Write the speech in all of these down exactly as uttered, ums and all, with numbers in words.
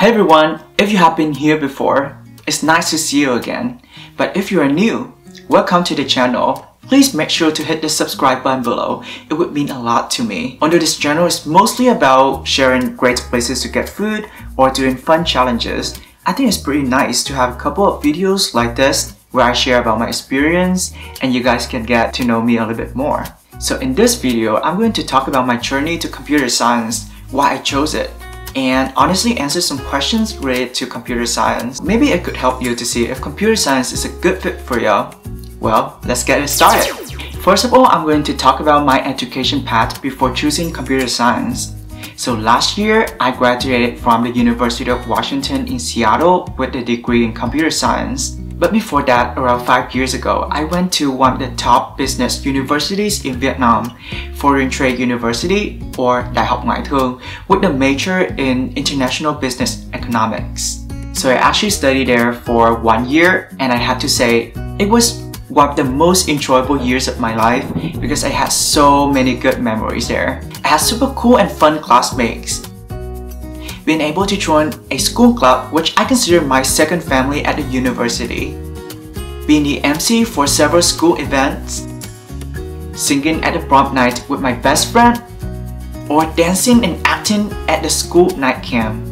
Hey everyone, if you have been here before, it's nice to see you again. But if you are new, welcome to the channel. Please make sure to hit the subscribe button below. It would mean a lot to me. Although this channel is mostly about sharing great places to get food or doing fun challenges, I think it's pretty nice to have a couple of videos like this where I share about my experience and you guys can get to know me a little bit more. So in this video, I'm going to talk about my journey to computer science, why I chose it, and honestly answer some questions related to computer science. Maybe it could help you to see if computer science is a good fit for you. Well, let's get it started. First of all, I'm going to talk about my education path before choosing computer science. So last year, I graduated from the University of Washington in Seattle with a degree in computer science. But before that, around five years ago, I went to one of the top business universities in Vietnam, Foreign Trade University or Đại học Ngoại thương, with a major in International Business Economics. So I actually studied there for one year, and I have to say, it was one of the most enjoyable years of my life because I had so many good memories there. I had super cool and fun classmates. Being able to join a school club, which I consider my second family at the university. Being the M C for several school events. Singing at the prom night with my best friend. Or dancing and acting at the school night camp.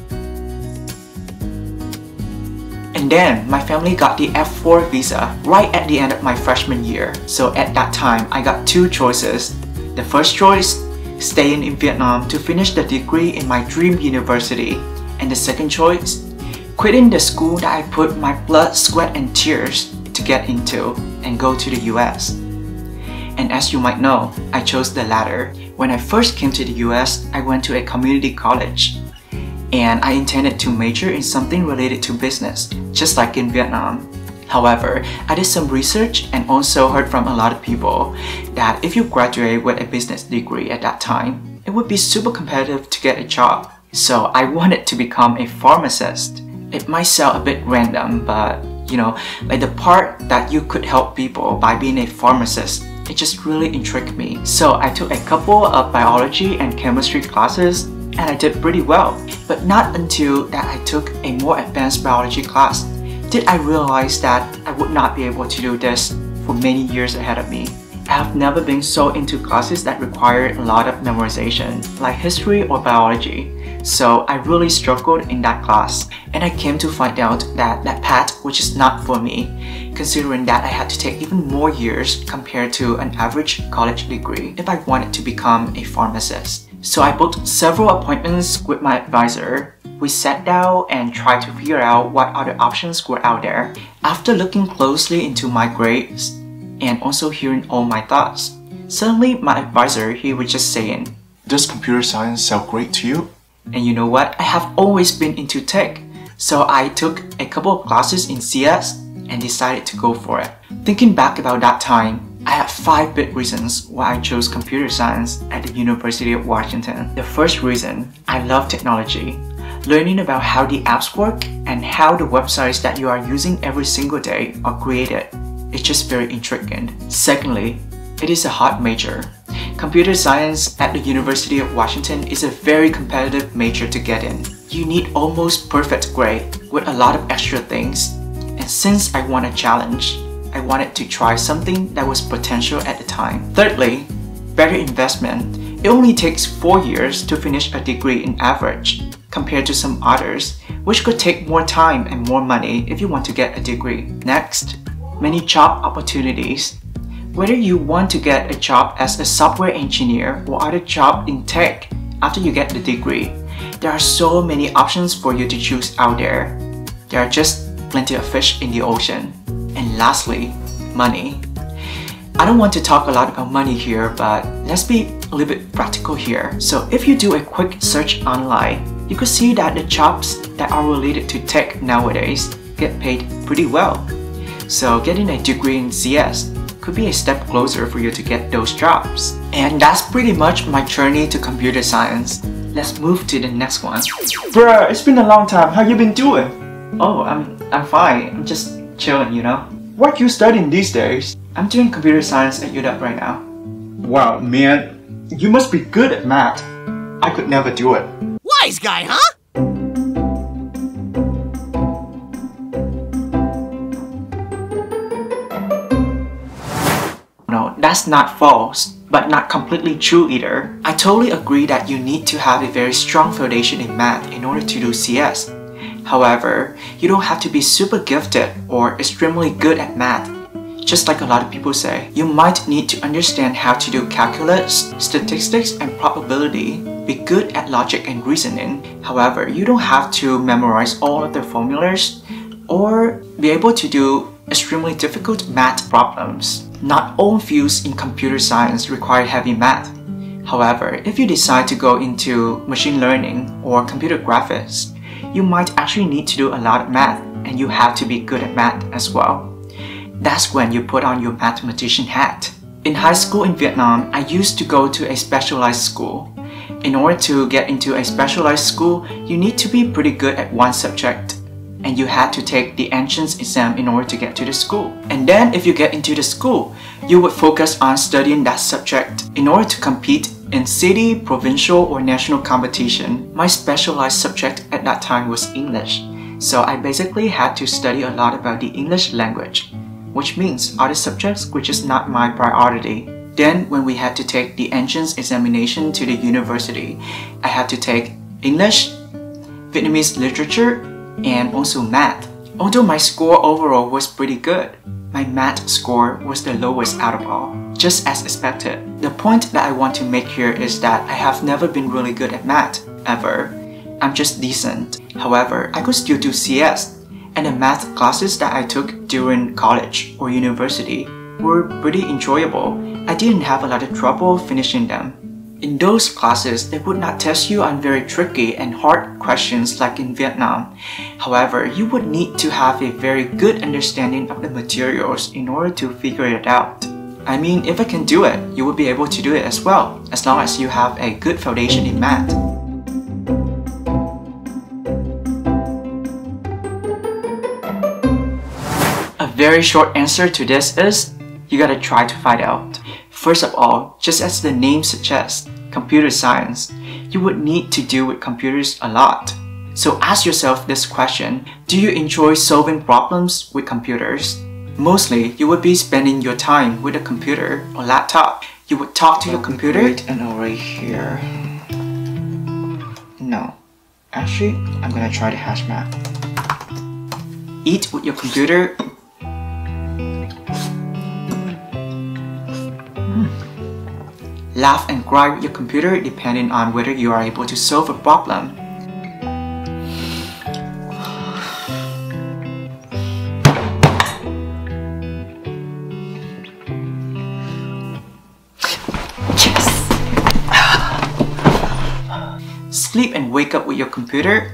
And then, my family got the F four visa right at the end of my freshman year. So at that time, I got two choices. The first choice, staying in Vietnam to finish the degree in my dream university. And the second choice, quitting the school that I put my blood, sweat, and tears to get into and go to the U S. And as you might know, I chose the latter. When I first came to the U S, I went to a community college. And I intended to major in something related to business, just like in Vietnam. However, I did some research and also heard from a lot of people that if you graduate with a business degree at that time, it would be super competitive to get a job. So I wanted to become a pharmacist. It might sound a bit random, but you know, like the part that you could help people by being a pharmacist, it just really intrigued me. So I took a couple of biology and chemistry classes and I did pretty well. But not until that I took a more advanced biology class did I realize that I would not be able to do this for many years ahead of me. I have never been so into classes that require a lot of memorization, like history or biology. So I really struggled in that class. And I came to find out that that path which is not for me, considering that I had to take even more years compared to an average college degree if I wanted to become a pharmacist. So I booked several appointments with my advisor. We sat down and tried to figure out what other options were out there. After looking closely into my grades and also hearing all my thoughts, suddenly my advisor, he was just saying, "Does computer science sound great to you?" And you know what? I have always been into tech. So I took a couple of classes in C S and decided to go for it. Thinking back about that time, I had five big reasons why I chose computer science at the University of Washington. The first reason, I love technology. Learning about how the apps work and how the websites that you are using every single day are created. It's just very intriguing. Secondly, it is a hard major. Computer science at the University of Washington is a very competitive major to get in. You need almost perfect grade with a lot of extra things. And since I want a challenge, I wanted to try something that was potential at the time. Thirdly, better investment. It only takes four years to finish a degree in average, compared to some others, which could take more time and more money if you want to get a degree. Next, many job opportunities. Whether you want to get a job as a software engineer or other job in tech after you get the degree, there are so many options for you to choose out there. There are just plenty of fish in the ocean. And lastly, money. I don't want to talk a lot about money here, but let's be a little bit practical here. So if you do a quick search online, you could see that the jobs that are related to tech nowadays get paid pretty well. So getting a degree in C S could be a step closer for you to get those jobs. And that's pretty much my journey to computer science. Let's move to the next one. Bruh, it's been a long time. How you been doing? Oh, I'm, I'm fine. I'm just chilling, you know? What you studying these days? I'm doing computer science at U W right now. Wow, man. You must be good at math. I could never do it. Wise guy, huh? That's not false, but not completely true either. I totally agree that you need to have a very strong foundation in math in order to do C S. However, you don't have to be super gifted or extremely good at math. Just like a lot of people say, you might need to understand how to do calculus, statistics, and probability, be good at logic and reasoning. However, you don't have to memorize all of the formulas or be able to do extremely difficult math problems. Not all fields in computer science require heavy math. However, if you decide to go into machine learning or computer graphics, you might actually need to do a lot of math, and you have to be good at math as well. That's when you put on your mathematician hat. In high school in Vietnam, I used to go to a specialized school. In order to get into a specialized school, you need to be pretty good at one subject, and you had to take the entrance exam in order to get to the school. And then if you get into the school, you would focus on studying that subject in order to compete in city, provincial, or national competition. My specialized subject at that time was English, so I basically had to study a lot about the English language, which means other subjects which is not my priority. Then when we had to take the entrance examination to the university, I had to take English, Vietnamese literature, and also math. Although my score overall was pretty good, my math score was the lowest out of all, just as expected. The point that I want to make here is that I have never been really good at math, ever. I'm just decent. However, I could still do C S, and the math classes that I took during college or university were pretty enjoyable. I didn't have a lot of trouble finishing them. In those classes, they would not test you on very tricky and hard questions like in Vietnam. However, you would need to have a very good understanding of the materials in order to figure it out. I mean, if I can do it, you will be able to do it as well, as long as you have a good foundation in math. A very short answer to this is, you gotta try to find out. First of all, just as the name suggests, computer science, you would need to deal with computers a lot. So ask yourself this question: do you enjoy solving problems with computers? Mostly, you would be spending your time with a computer or laptop. You would talk to your computer. Wait an array here. No. Actually, I'm gonna try the hash map. Eat with your computer. Laugh and cry with your computer depending on whether you are able to solve a problem. Yes! Sleep and wake up with your computer.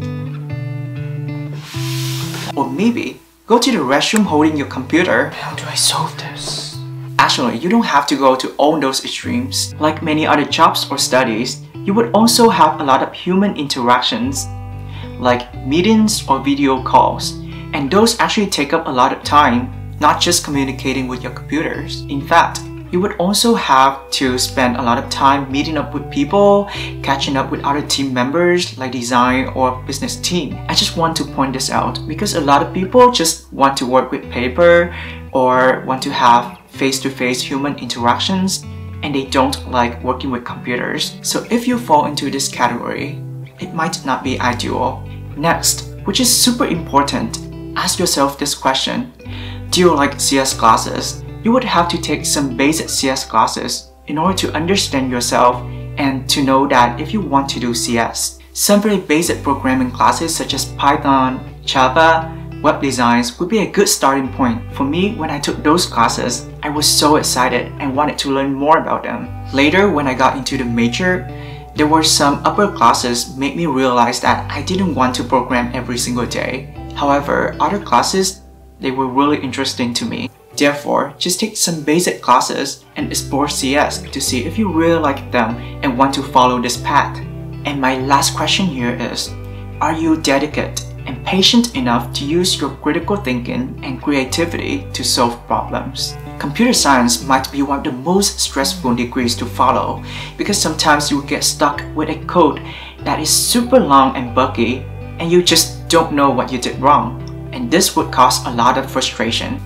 Or maybe go to the restroom holding your computer. How do I solve this? Actually, you don't have to go to all those extremes. Like many other jobs or studies, you would also have a lot of human interactions, like meetings or video calls. And those actually take up a lot of time, not just communicating with your computers. In fact, you would also have to spend a lot of time meeting up with people, catching up with other team members like design or business team. I just want to point this out because a lot of people just want to work with paper or want to have face-to-face human interactions, and they don't like working with computers. So if you fall into this category, it might not be ideal. Next, which is super important, ask yourself this question: do you like C S classes? You would have to take some basic C S classes in order to understand yourself and to know that if you want to do C S. Some very basic programming classes such as Python, Java, web designs would be a good starting point. For me, when I took those classes, I was so excited and wanted to learn more about them. Later, when I got into the major, there were some upper classes made me realize that I didn't want to program every single day. However, other classes, they were really interesting to me. Therefore, just take some basic classes and explore C S to see if you really like them and want to follow this path. And my last question here is, are you dedicated and patient enough to use your critical thinking and creativity to solve problems? Computer science might be one of the most stressful degrees to follow because sometimes you get stuck with a code that is super long and buggy and you just don't know what you did wrong, and this would cause a lot of frustration.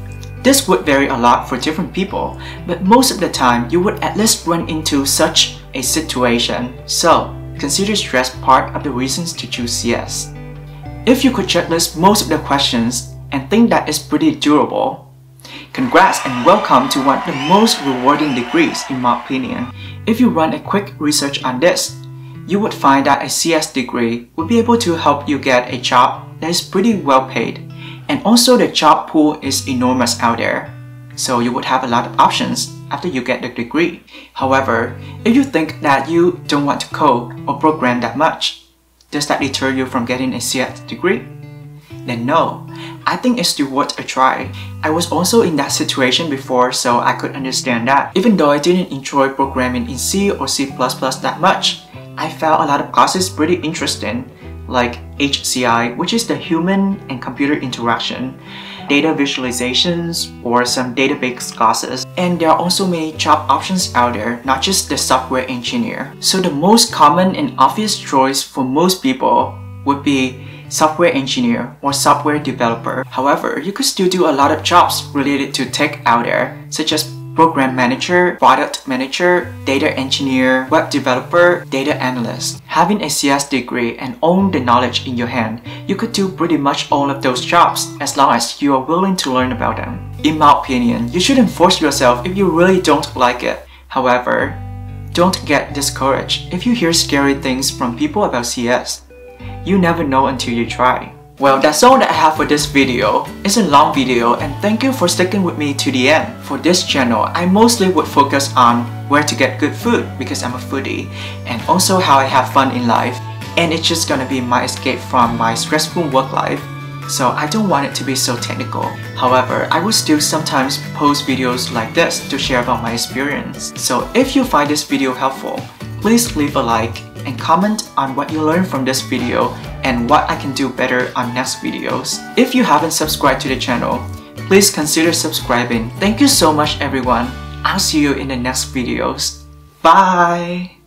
This would vary a lot for different people, but most of the time you would at least run into such a situation. So, consider stress part of the reasons to choose C S. If you could checklist most of the questions and think that is pretty durable, congrats and welcome to one of the most rewarding degrees in my opinion. If you run a quick research on this, you would find that a C S degree would be able to help you get a job that is pretty well paid. And also the job pool is enormous out there, so you would have a lot of options after you get the degree. However, if you think that you don't want to code or program that much, does that deter you from getting a C S degree? Then no, I think it's still worth a try. I was also in that situation before, so I could understand that. Even though I didn't enjoy programming in C or C plus plus that much, I found a lot of classes pretty interesting, like H C I, which is the human and computer interaction, data visualizations, or some database classes. And there are also many job options out there, not just the software engineer. So the most common and obvious choice for most people would be software engineer or software developer. However, you could still do a lot of jobs related to tech out there, such as program manager, product manager, data engineer, web developer, data analyst. Having a C S degree and own the knowledge in your hand, you could do pretty much all of those jobs as long as you are willing to learn about them. In my opinion, you shouldn't force yourself if you really don't like it. However, don't get discouraged if you hear scary things from people about C S. You never know until you try. Well, that's all that I have for this video. It's a long video and thank you for sticking with me to the end. For this channel, I mostly would focus on where to get good food because I'm a foodie, and also how I have fun in life. And it's just gonna be my escape from my stressful work life, so I don't want it to be so technical. However, I will still sometimes post videos like this to share about my experience. So if you find this video helpful, please leave a like and comment on what you learned from this video and what I can do better on next videos. If you haven't subscribed to the channel, please consider subscribing. Thank you so much everyone. I'll see you in the next videos. Bye!